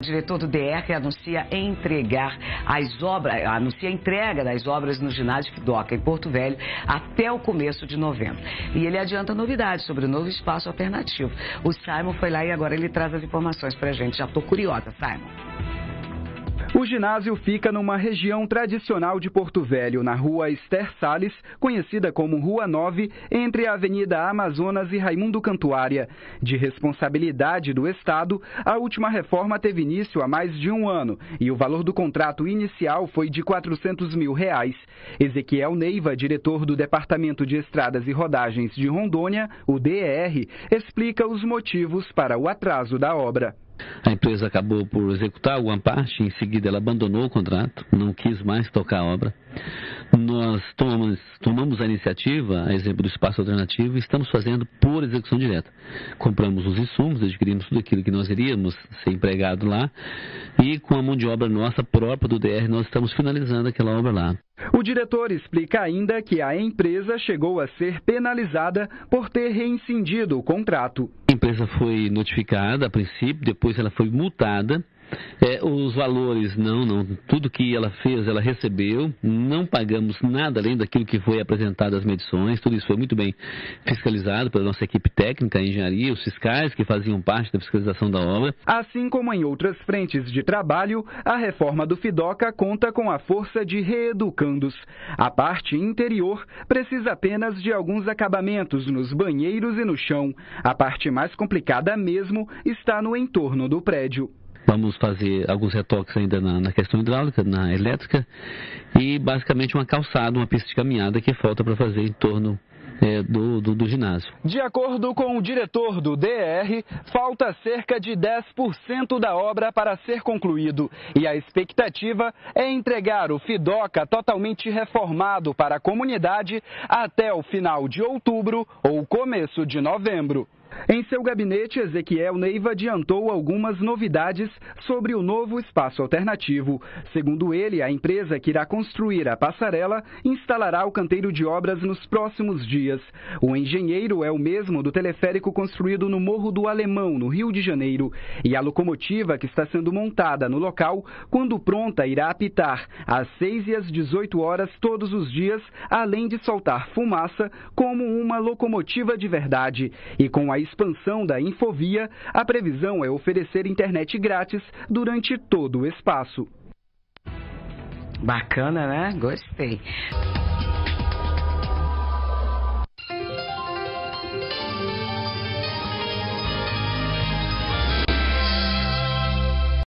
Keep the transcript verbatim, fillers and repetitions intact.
O diretor do D R anuncia entregar as obras, anuncia a entrega das obras no ginásio Fidoca, em Porto Velho, até o começo de novembro. E ele adianta novidades sobre o novo espaço alternativo. O Simon foi lá e agora ele traz as informações pra gente. Já tô curiosa, Simon. O ginásio fica numa região tradicional de Porto Velho, na rua Esther Salles, conhecida como Rua nove, entre a Avenida Amazonas e Raimundo Cantuária. De responsabilidade do Estado, a última reforma teve início há mais de um ano e o valor do contrato inicial foi de quatrocentos mil reais. Ezequiel Neiva, diretor do Departamento de Estradas e Rodagens de Rondônia, o D E R, explica os motivos para o atraso da obra. A empresa acabou por executar alguma parte, em seguida ela abandonou o contrato, não quis mais tocar a obra. Nós tomamos, tomamos a iniciativa, a exemplo do espaço alternativo, e estamos fazendo por execução direta. Compramos os insumos, adquirimos tudo aquilo que nós iríamos ser empregado lá, e com a mão de obra nossa própria do D R, nós estamos finalizando aquela obra lá. O diretor explica ainda que a empresa chegou a ser penalizada por ter reincindido o contrato. A empresa foi notificada a princípio, depois ela foi multada. É, os valores, não, não, tudo que ela fez, ela recebeu, não pagamos nada além daquilo que foi apresentado às medições, tudo isso foi muito bem fiscalizado pela nossa equipe técnica, a engenharia, os fiscais que faziam parte da fiscalização da obra. Assim como em outras frentes de trabalho, a reforma do Fidoca conta com a força de reeducandos. A parte interior precisa apenas de alguns acabamentos nos banheiros e no chão. A parte mais complicada mesmo está no entorno do prédio. Vamos fazer alguns retoques ainda na, na questão hidráulica, na elétrica e basicamente uma calçada, uma pista de caminhada que falta para fazer em torno é, do, do, do ginásio. De acordo com o diretor do D R, falta cerca de dez por cento da obra para ser concluído e a expectativa é entregar o Fidoca totalmente reformado para a comunidade até o final de outubro ou começo de novembro. Em seu gabinete, Ezequiel Neiva adiantou algumas novidades sobre o novo espaço alternativo. Segundo ele, a empresa que irá construir a passarela instalará o canteiro de obras nos próximos dias. O engenheiro é o mesmo do teleférico construído no Morro do Alemão, no Rio de Janeiro. E a locomotiva que está sendo montada no local, quando pronta, irá apitar às seis e às dezoito horas todos os dias, além de soltar fumaça como uma locomotiva de verdade. E com a expansão da Infovia, a previsão é oferecer internet grátis durante todo o espaço. Bacana, né? Gostei.